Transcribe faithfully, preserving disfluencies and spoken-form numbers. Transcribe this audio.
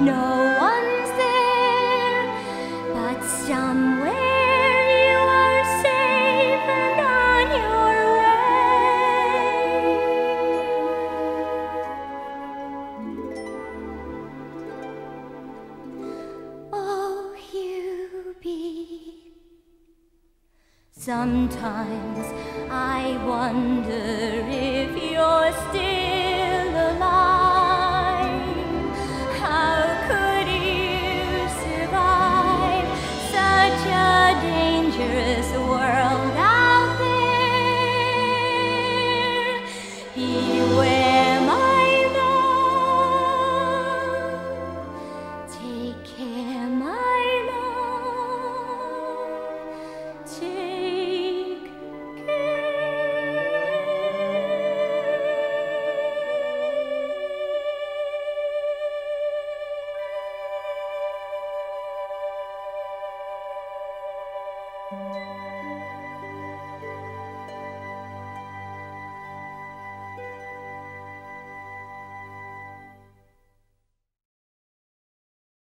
no one's there, but somewhere you are safe and on your way. Oh, Hubie, sometimes I wonder if you're still alive. How could you survive such a dangerous world out there? Beware, my love. Take care, my love. Take care.